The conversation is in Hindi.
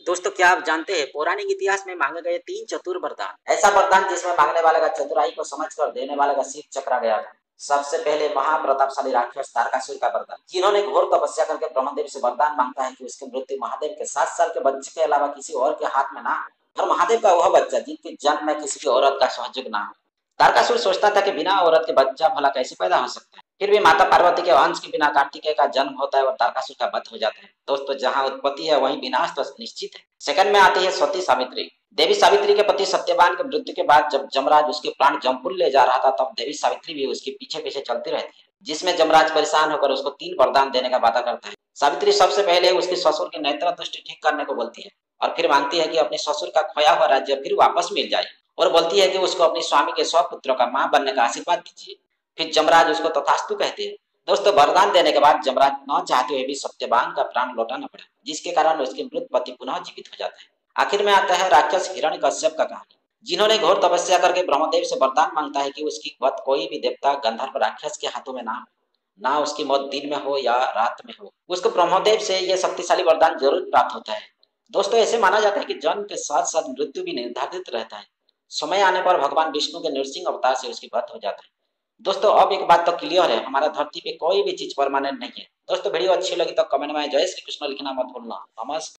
दोस्तों क्या आप जानते हैं पौराणिक इतिहास में मांगे गए 3 चतुर वरदान, ऐसा वरदान जिसमें मांगने वाले का चतुराई को समझकर देने वाले का सिर चकरा गया था। सबसे पहले महाप्रतापशाली राक्षस तारकासुर का वरदान, जिन्होंने घोर तपस्या करके ब्रह्मदेव से वरदान मांगता है कि उसकी मृत्यु महादेव के 7 साल के बच्चे के अलावा किसी और के हाथ में ना हो, और महादेव का वह बच्चा जिनके जन्म में किसी भी औरत का सहयोग ना हो। तारकासुर सोचता था कि बिना औरत के बच्चा भला कैसे पैदा हो सकता है। फिर भी माता पार्वती के अंश के बिना कार्तिकेय का जन्म होता है और तारकासुर का वध हो जाता है। दोस्तों जहां उत्पत्ति है वहीं विनाश तो निश्चित है। सेकंड में आती है सती सावित्री। देवी सावित्री के पति सत्यवान की मृत्यु के बाद जब जमराज उसके प्राण जमपुर ले जा रहा था तब देवी सावित्री भी उसके पीछे पीछे चलती रहती है, जिसमें जमराज परेशान होकर उसको 3 वरदान देने का वादा करता है। सावित्री सबसे पहले उसके ससुर की नेत्र दृष्टि ठीक करने को बोलती है और फिर मांगती है कि अपने ससुर का खोया हुआ राज्य फिर वापस मिल जाए, और बोलती है कि उसको अपने स्वामी के 100 पुत्रों का मां बनने का आशीर्वाद दीजिए। फिर जमराज उसको तथास्तु कहते हैं। दोस्तों वरदान देने के बाद जमराज न चाहते हुए भी सत्यवान का प्राण लौटाना पड़ा, जिसके कारण उसके मृत पति पुनः जीवित हो जाता है। आखिर में आता है राक्षस हिरण्यकश्यप का कहानी, जिन्होंने घोर तपस्या करके ब्रह्मदेव से वरदान मांगता है कि उसकी वध कोई भी देवता गंधर्व राक्षस के हाथों में ना हो, ना उसकी मौत दिन में हो या रात में हो, उसको ब्रह्मदेव से यह शक्तिशाली वरदान जरूर प्राप्त होता है। दोस्तों ऐसे माना जाता है कि जन्म के साथ साथ मृत्यु भी निर्धारित रहता है। समय आने पर भगवान विष्णु के नृसिंह अवतार से उसकी वध हो जाता है। दोस्तों अब एक बात तो क्लियर है, हमारा धरती पे कोई भी चीज परमानेंट नहीं है। दोस्तों वीडियो अच्छी लगी तो कमेंट में जय श्री कृष्ण लिखना मत भूलना। नमस्कार।